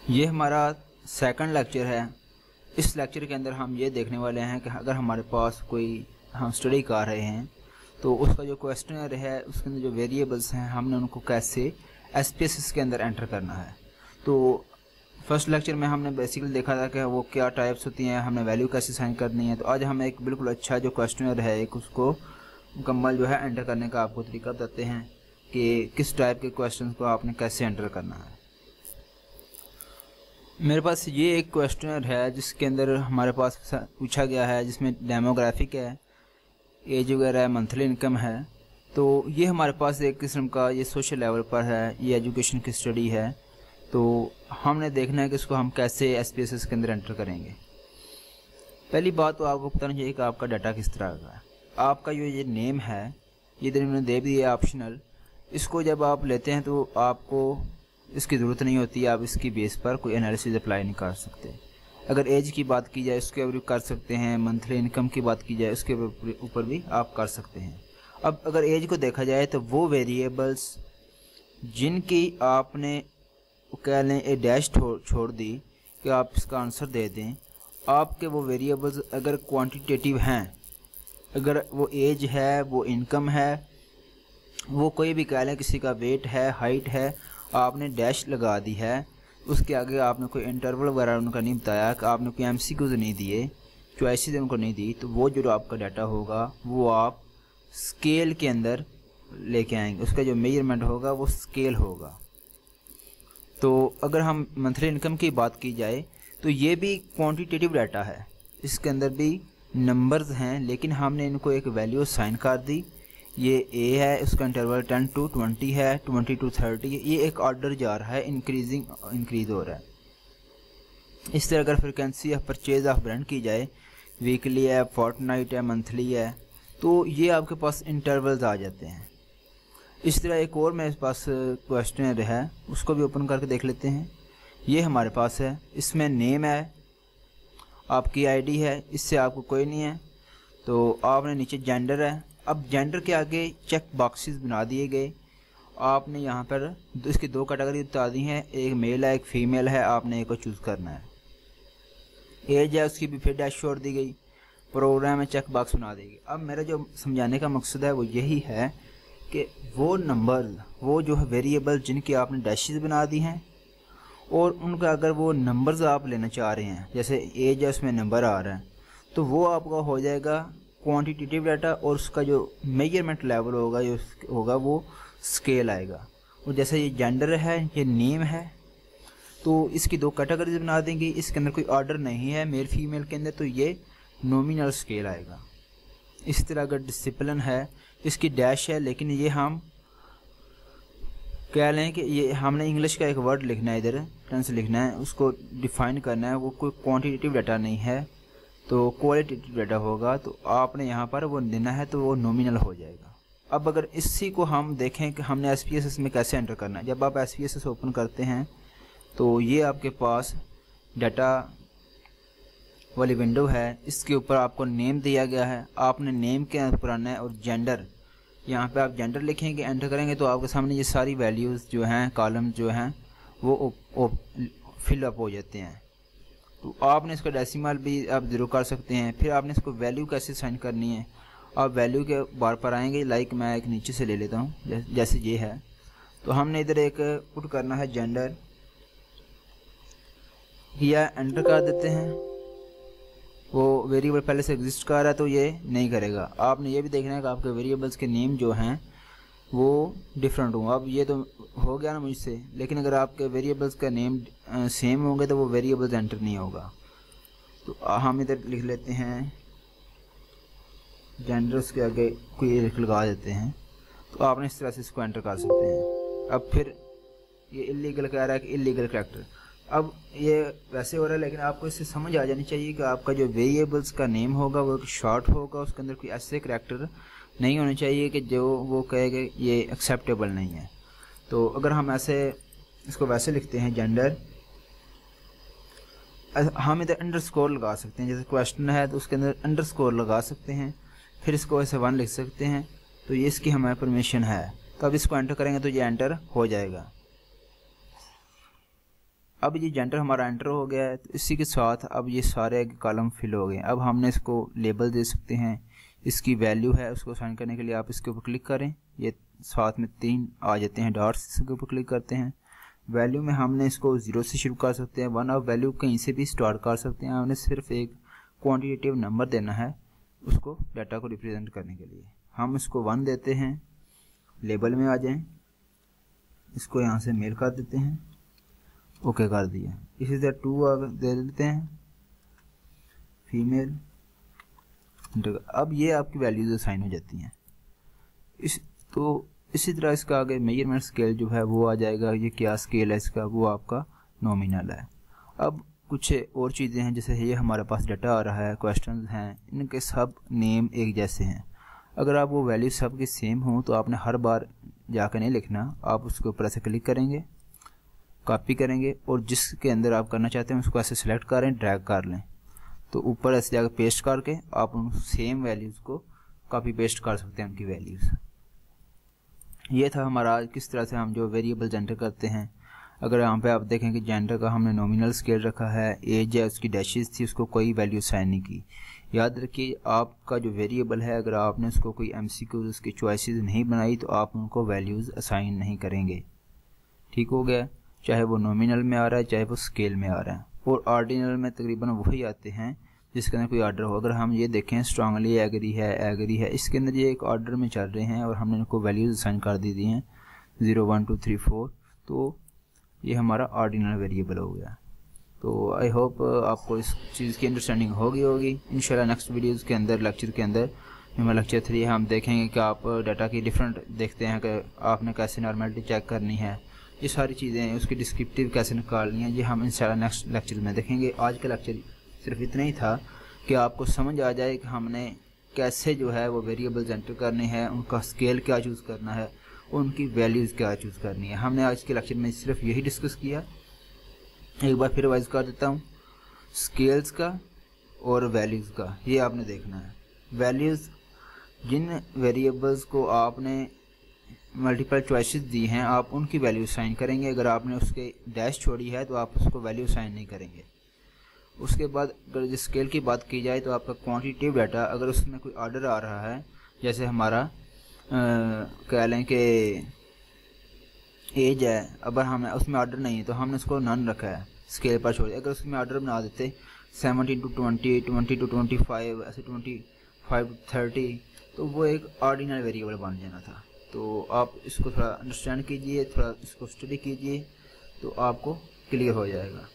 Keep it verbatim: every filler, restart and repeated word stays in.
ये हमारा second lecture है। इस लेक्चर के अंदर हम ये देखने वाले हैं कि अगर हमारे पास कोई हम स्टडी कर रहे हैं तो उसका जो क्वेश्चनर है उसके अंदर जो वेरिएबल्स हैं हमने उनको कैसे एसपीएसएस के अंदर एंटर करना है। तो फर्स्ट लेक्चर में हमने बेसिकली देखा था कि वो क्या टाइप्स होती हैं, हमने वैल्यू कैसे साइन करनी है। तो आज हम एक बिल्कुल अच्छा जो क्वेश्चनर है एक उसको मुकम्मल जो है एंटर करने का आपको तरीका बताते हैं कि किस टाइप के क्वेश्चन को आपने कैसे एंटर करना है। मेरे पास ये एक क्वेश्चनर है जिसके अंदर हमारे पास पूछा गया है, जिसमें डेमोग्राफिक है, एज वगैरह है, मंथली इनकम है। तो ये हमारे पास एक किस्म का ये सोशल लेवल पर है, ये एजुकेशन की स्टडी है। तो हमने देखना है कि इसको हम कैसे एसपीएसएस के अंदर एंटर करेंगे। पहली बात तो आपको बताना चाहिए कि आपका डाटा किस तरह का है। आपका जो ये नेम है ये इधर इन्होंने दे भी दिया ऑप्शनल, इसको जब आप लेते हैं तो आपको इसकी ज़रूरत नहीं होती, आप इसकी बेस पर कोई एनालिसिस अप्लाई नहीं कर सकते। अगर एज की बात की जाए उसके ऊपर कर सकते हैं, मंथली इनकम की बात की जाए उसके ऊपर भी आप कर सकते हैं। अब अगर एज को देखा जाए तो वो वेरिएबल्स जिनकी आपने कह लें ए डैश छोड़ दी कि आप इसका आंसर दे दें, आपके वो वेरिएबल्स अगर क्वांटिटेटिव हैं, अगर वो एज है, वो इनकम है, वो कोई भी कह लें किसी का वेट है, हाइट है, आपने डैश लगा दी है, उसके आगे आपने कोई इंटरवल वगैरह उनका नहीं बताया कि आपने कोई एमसीक्यूज नहीं दिए, चॉइसेस उनको नहीं दी, तो वो जो आपका डाटा होगा वो आप स्केल के अंदर लेके आएंगे। उसका जो मेजरमेंट होगा वो स्केल होगा। तो अगर हम मंथली इनकम की बात की जाए तो ये भी क्वांटिटेटिव डाटा है, इसके अंदर भी नंबर्स हैं, लेकिन हमने इनको एक वैल्यू साइन कर दी। ये ए है, उसका इंटरवल टेन टू ट्वेंटी है, ट्वेंटी टू थर्टी, ये एक ऑर्डर जा रहा है, इंक्रीजिंग इंक्रीज हो रहा है। इस तरह अगर frequency of purchase of brand की जाए, वीकली है, फोर्टनाइट है, मंथली है, तो ये आपके पास इंटरवल्स आ जाते हैं। इस तरह एक और मेरे पास क्वेश्चन है, उसको भी ओपन करके देख लेते हैं। ये हमारे पास है, इसमें नेम है, आपकी आईडी है, इससे आपको कोई नहीं है। तो आपने नीचे जेंडर है, अब जेंडर के आगे चेक बॉक्सेस बना दिए गए। आपने यहाँ पर इसकी दो कैटेगरी बता दी हैं, एक मेल है, एक फीमेल है, आपने एक को चूज़ करना है। एज है, उसकी भी फिर डैश छोड़ दी गई, प्रोग्राम में चेक बॉक्स बना दी गई। अब मेरा जो समझाने का मकसद है वो यही है कि वो नंबर, वो जो है वेरिएबल जिनकी आपने डैशेस बना दी हैं और उनका अगर वो नंबर्स आप लेना चाह रहे हैं, जैसे एज है उसमें नंबर आ रहा है, तो वो आपका हो जाएगा क्वांटिटेटिव डाटा और उसका जो मेजरमेंट लेवल होगा जो होगा वो स्केल आएगा। और जैसे ये जेंडर है, ये नेम है, तो इसकी दो कैटेगरीज बना देंगे। इसके अंदर कोई ऑर्डर नहीं है मेल फीमेल के अंदर, तो ये नॉमिनल स्केल आएगा। इस तरह अगर डिसिप्लिन है, इसकी डैश है, लेकिन ये हम कह लें कि ये हमने इंग्लिश का एक वर्ड लिखना है, इधर टेंस लिखना है, उसको डिफाइन करना है, वो कोई क्वांटिटेटिव डाटा नहीं है तो क्वालिटेटिव डाटा होगा। तो आपने यहाँ पर वो देना है तो वो नॉमिनल हो जाएगा। अब अगर इसी को हम देखें कि हमने एसपीएसएस में कैसे एंटर करना है, जब आप एसपीएसएस ओपन करते हैं तो ये आपके पास डाटा वाली विंडो है, इसके ऊपर आपको नेम दिया गया है, आपने नेम के ऊपर आना है, और जेंडर, यहाँ पे आप जेंडर लिखेंगे, एंटर करेंगे तो आपके सामने ये सारी वैल्यूज़ जो हैं, कॉलम जो हैं वो फिलअप हो जाते हैं। तो आपने इसका डेसिमल भी आप ज़रूर कर सकते हैं। फिर आपने इसको वैल्यू कैसे साइन करनी है, आप वैल्यू के बार पर आएंगे। लाइक मैं एक नीचे से ले लेता हूँ, जैसे ये है, तो हमने इधर एक पुट करना है जेंडर, या एंटर कर देते हैं। वो वेरिएबल पहले से एग्जिस्ट कर रहा है तो ये नहीं करेगा। आपने ये भी देखना है कि आपके वेरिएबल्स के नेम जो हैं वो डिफरेंट हों। अब ये तो हो गया ना मुझसे, लेकिन अगर आपके वेरिएबल्स का नेम सेम होंगे तो वो वेरिएबल्स एंटर नहीं होगा। तो हम इधर लिख लेते हैं जेंडर्स के आगे कोई लगा देते हैं, तो आपने इस तरह से इसको एंटर कर सकते हैं। अब फिर ये इलीगल कह रहा है कि इलीगल कैरेक्टर, अब ये वैसे हो रहा है, लेकिन आपको इससे समझ आ जानी चाहिए कि आपका जो वेरिएबल्स का नेम होगा वो शॉर्ट होगा, उसके अंदर कोई ऐसे कैरेक्टर नहीं होने चाहिए कि जो वो कहेगा ये एक्सेप्टेबल नहीं है। तो अगर हम ऐसे इसको वैसे लिखते हैं जेंडर, हम इधर अंडरस्कोर लगा सकते हैं, जैसे क्वेश्चन है तो उसके अंदर अंडरस्कोर लगा सकते हैं, फिर इसको ऐसे वन लिख सकते हैं, तो ये इसकी हमारी परमिशन है। तो अब इसको एंटर करेंगे तो ये एंटर हो जाएगा। अब ये जेंडर हमारा एंटर हो गया है, तो इसी के साथ अब ये सारे कॉलम फिल हो गए। अब हमने इसको लेबल दे सकते हैं, इसकी वैल्यू है उसको साइन करने के लिए आप इसके ऊपर क्लिक करें, ये साथ में तीन आ जाते हैं डॉट्स, इसके ऊपर क्लिक करते हैं। वैल्यू में हमने इसको ज़ीरो से शुरू कर सकते हैं, वन ऑफ वैल्यू कहीं से भी स्टार्ट कर सकते हैं। हमने सिर्फ एक क्वांटिटेटिव नंबर देना है उसको डाटा को रिप्रेजेंट करने के लिए। हम इसको वन देते हैं, लेबल में आ जाएं, इसको यहाँ से मेल कर देते हैं, ओके कर दिया। इसी तरह टू दे देते हैं, फीमेल। अब ये आपकी वैल्यूज असाइन हो जाती हैं। इस तो इसी तरह इसका आगे मेजरमेंट स्केल जो है वो आ जाएगा। ये क्या स्केल है इसका, वो आपका नॉमिनल है। अब कुछ और चीज़ें हैं, जैसे ये हमारे पास डाटा आ रहा है, क्वेश्चंस हैं, इनके सब नेम एक जैसे हैं। अगर आप वो वैल्यू सब की सेम हो तो आपने हर बार जाकर नहीं लिखना, आप उसके ऊपर ऐसे क्लिक करेंगे, कॉपी करेंगे और जिसके अंदर आप करना चाहते हैं उसको ऐसे सिलेक्ट करें, ड्रैग कर लें, तो ऊपर ऐसे जाकर पेस्ट करके आप उन सेम वैल्यूज़ को कॉपी पेस्ट कर सकते हैं, उनकी वैल्यूज़। ये था हमारा किस तरह से हम जो वेरिएबल जेंडर करते हैं। अगर यहाँ पे आप देखें कि जेंडर का हमने नॉमिनल स्केल रखा है, एज है उसकी डैशेस थी, उसको कोई वैल्यू साइन नहीं की। याद रखिए आपका जो वेरिएबल है अगर आपने उसको कोई एमसीक्यू उसकी चॉइसेस नहीं बनाई तो आप उनको वैल्यूज़ असाइन नहीं करेंगे। ठीक हो गया, चाहे वो नॉमिनल में आ रहा है चाहे वो स्केल में आ रहा है। और ऑर्डिनल में तकरीबन वही आते हैं जिसके अंदर कोई ऑर्डर हो। अगर हम ये देखें स्ट्रांगली एग्री है, एग्री है, इसके अंदर ये एक ऑर्डर में चल रहे हैं और हमने इनको वैल्यूज असाइन कर दी दी हैं zero one two three four, तो ये हमारा ऑर्डिनल वेरिएबल हो गया। तो आई होप आपको इस चीज़ की अंडरस्टैंडिंग होगी होगी इंशाल्लाह नेक्स्ट वीडियोज़ के अंदर, लेक्चर के अंदर, हमारा लेक्चर थ्री है, हम देखेंगे कि आप डाटा की डिफरेंट देखते हैं कि आपने कैसे नॉर्मेलिटी चेक करनी है, ये सारी चीज़ें, उसकी डिस्क्रिप्टिव कैसे निकालनी है, ये हम इंशाल्लाह नेक्स्ट लेक्चर में देखेंगे। आज का लेक्चर सिर्फ इतना ही था कि आपको समझ आ जाए कि हमने कैसे जो है वो वेरिएबल्स एंटर करने हैं, उनका स्केल क्या चूज़ करना है, उनकी वैल्यूज़ क्या चूज़ करनी है। हमने आज के लेक्चर में सिर्फ यही डिस्कस किया। एक बार फिर रिवाइज कर देता हूँ, स्केल्स का और वैल्यूज़ का ये आपने देखना है। वैल्यूज़, जिन वेरिएबल्स को आपने मल्टीपल चॉइसेस दी हैं आप उनकी वैल्यू साइन करेंगे। अगर आपने उसके डैश छोड़ी है तो आप उसको वैल्यू साइन नहीं करेंगे। उसके बाद अगर जिस स्केल की बात की जाए तो आपका क्वांटिटेटिव डाटा, अगर उसमें कोई ऑर्डर आ रहा है, जैसे हमारा कह लें कि एज है, अगर हमें उसमें ऑर्डर नहीं है तो हमने उसको नन रखा है, स्केल पर छोड़ दिया। अगर उसमें ऑर्डर बना देते seventeen to twenty, twenty to twenty five, ऐसे ट्वेंटी फाइव टू थर्टी, तो वो एक ऑर्डिनल वेरिएबल बन जाना था। तो आप इसको थोड़ा अंडरस्टैंड कीजिए, थोड़ा इसको स्टडी कीजिए तो आपको क्लियर हो जाएगा।